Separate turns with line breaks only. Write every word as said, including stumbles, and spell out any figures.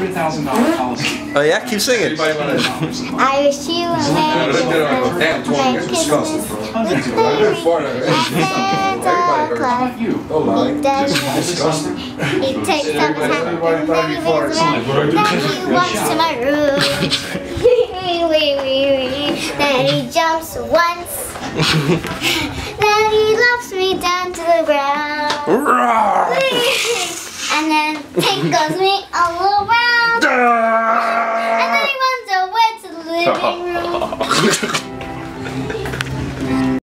one hundred thousand dollar policy.
Oh yeah, keep singing.
Anybody want to?
I wish you a Merry Christmas, Merry Christmas, with Merry Santa Claus.
You.
He does He takes up his hat and then he wears it around. Then he walks to my room. Then he jumps once. Then he lofts me down to the ground. And then tickles me all around.